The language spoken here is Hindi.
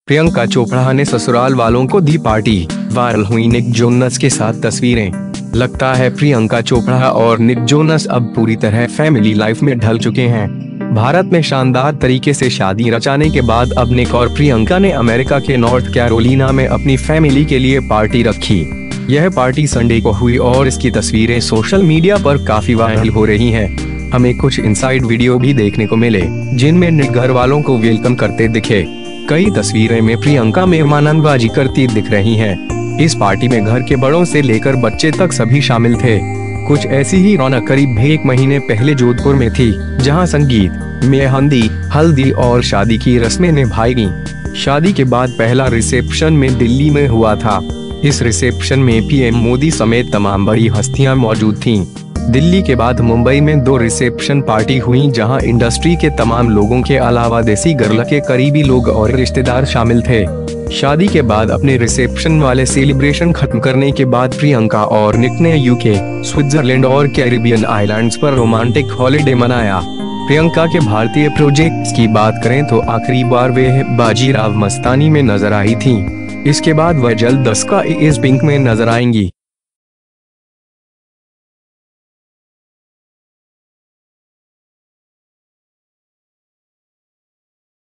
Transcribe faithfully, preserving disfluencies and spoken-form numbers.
प्रियंका चोपड़ा ने ससुराल वालों को दी पार्टी, वायरल हुई निक जोनस के साथ तस्वीरें। लगता है प्रियंका चोपड़ा और निक जोनस अब पूरी तरह फैमिली लाइफ में ढल चुके हैं। भारत में शानदार तरीके से शादी रचाने के बाद अब निक और प्रियंका ने अमेरिका के नॉर्थ कैरोलिना में अपनी फैमिली के लिए पार्टी रखी। यह पार्टी संडे को हुई और इसकी तस्वीरें सोशल मीडिया पर काफी वायरल हो रही हैं। हमें कुछ इनसाइड वीडियो भी देखने को मिले जिनमें निक घर वालों को वेलकम करते दिखे। कई तस्वीरें में प्रियंका मेहमाननवाजी करती दिख रही हैं। इस पार्टी में घर के बड़ों से लेकर बच्चे तक सभी शामिल थे। कुछ ऐसी ही रौनक करीब एक महीने पहले जोधपुर में थी, जहां संगीत, मेहंदी, हल्दी और शादी की रस्में निभाई गईं। शादी के बाद पहला रिसेप्शन में दिल्ली में हुआ था। इस रिसेप्शन में पीएम मोदी समेत तमाम बड़ी हस्तियां मौजूद थीं। दिल्ली के बाद मुंबई में दो रिसेप्शन पार्टी हुई, जहां इंडस्ट्री के तमाम लोगों के अलावा देसी गर्ल के करीबी लोग और रिश्तेदार शामिल थे। शादी के बाद अपने रिसेप्शन वाले सेलिब्रेशन खत्म करने के बाद प्रियंका और निक ने यूके, स्विट्जरलैंड और कैरिबियन आइलैंड्स पर रोमांटिक हॉलिडे मनाया। प्रियंका के भारतीय प्रोजेक्ट्स की बात करें तो आखिरी बार वे बाजीराव मस्तानी में नजर आई थीं। इसके बाद वह जल्द दस का इज पिंक में नजर आएंगी।